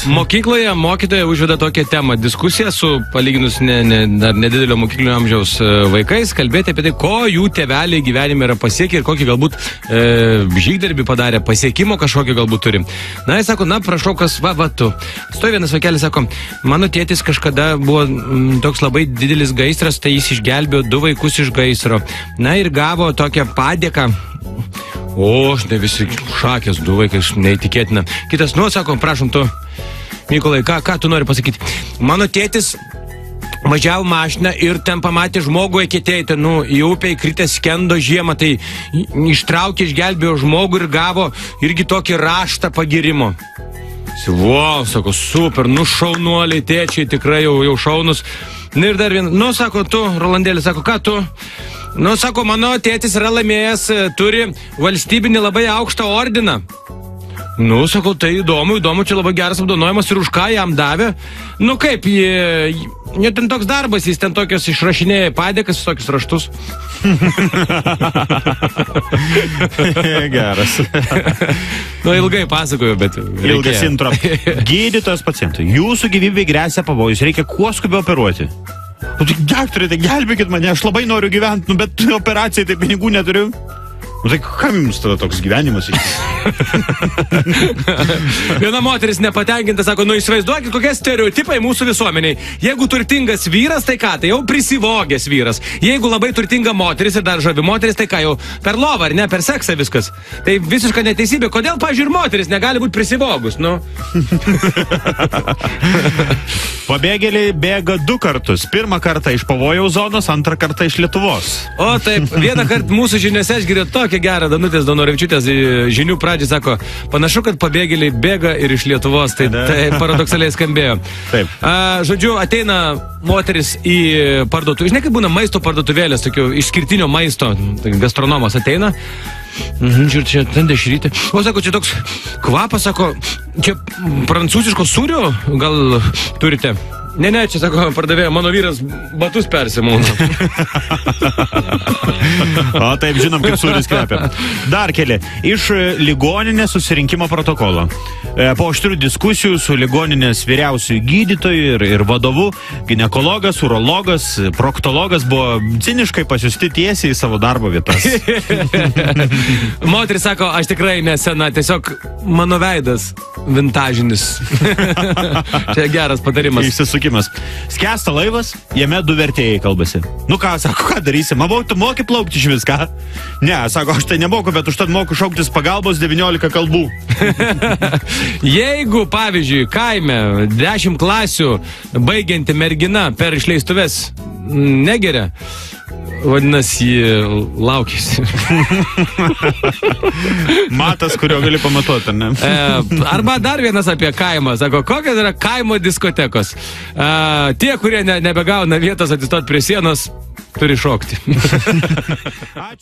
Mokykloje mokytoja užveda tokią temą. Diskusiją su palyginus dar nedidelio mokyklinio amžiaus vaikais, kalbėti apie tai, ko jų tėveliai gyvenime yra pasiekę ir kokį galbūt žygdarbį padarė, pasiekimo kažkokį galbūt turi. Na, jis sako, na, prašau, kas, va, tu. Stovi vienas vaikelis, sako, mano tėtis kažkada buvo toks labai didelis gaisras, tai jis išgelbėjo 2 vaikus iš gaisro. Na ir gavo tokią padėką. O, štai visi šakės, 2 vaikai, neįtikėtina. Kitas, nu, sako, prašom tu, Mykolai, ką tu nori pasakyti? Mano tėtis važiavo mašiną ir ten pamatė žmogų eketėj, į upę įkritęs skendo žiemą, tai ištraukė, išgelbėjo žmogų ir gavo irgi tokį raštą pagirimo. Wow, sako, super, šaunuoliai, tėčiai, tikrai jau šaunus. Ir dar vieną, sako, tu, Rolandėlis, sako, ką tu? Sako, mano tėtis yra laimėjęs, turi valstybinį labai aukštą ordiną. Sako, tai įdomu, čia labai geras apdovanojimas ir už ką jam davė. Kaip, ten toks darbas, jis ten tokios išrašinėja padėkas, tokius raštus. Geras. Ilgai pasakoju, bet ilgas intro. Gydytojas pacientui, jūsų gyvybei gresia pavojus, reikia kuo skubiau operuoti. Daktarai, tai gelbėkit mane, aš labai noriu gyventi, bet operacijai tai pinigų neturiu. Tai kam jums tada toks gyvenimas? Viena moteris nepatenkinta, sako, įsivaizduokit, kokie stereotipai mūsų visuomeniai. Jeigu turtingas vyras, tai ką, tai jau prisivogęs vyras. Jeigu labai turtinga moteris ir dar žavi moteris, tai ką, jau per lovą, ar ne, per seksą viskas. Tai visiška neteisybė. Kodėl, pavyzdžiui, ir moteris negali būti prisivogus, Pabėgėliai bėga 2 kartus. Pirmą kartą iš pavojaus zonos, antrą kartą iš Lietuvos. O taip, vieną kartą mūsų žiniuose aš girdėjau tokią gerą Danutės Donorevičiūtės žinių pradžią, sako, panašu, kad pabėgėliai bėga ir iš Lietuvos. Tai paradoksaliai skambėjo. Taip. Žodžiu, ateina moteris į parduotuvę. Žinai, kaip būna maisto parduotuvėlės, tokio išskirtinio maisto. Gastronomas ateina. Žiūrėt, čia ten dešrytė. O, sako, čia toks kvapas, sako, čia prancūziško sūrio gal turite? Ne, čia, sako, pardavėjo, mano vyras batus persimūna. O, taip, žinom, kaip sūris kvepia. Dar keli. Iš ligoninės susirinkimo protokolo. Po aštrių diskusijų su ligoninės vyriausiųjų gydytojų ir vadovu, ginekologas, urologas, proktologas buvo ciniškai pasiusti tiesiai į savo darbo vietas. Moteris sako, aš tikrai nesena, tiesiog mano veidas vintažinis. Čia geras patarimas. Išsisukimas. Skęsta laivas, jame 2 vertėjai kalbasi. Ką, sako, ką darysi? Mamau, tu moki plaukti iš viską? Ne, sako, aš tai nemoku, bet užtat moku šauktis pagalbos 19 kalbų. Jeigu, pavyzdžiui, kaime 10 klasių baigianti mergina per išleistuves negeria, vadinasi, laukėsi. Matas, kurio gali pamatuoti, ar ne? Arba dar vienas apie kaimą. Sako, kokios yra kaimo diskotekos? Tie, kurie nebegauna vietos atsistot prie sienos, turi šokti.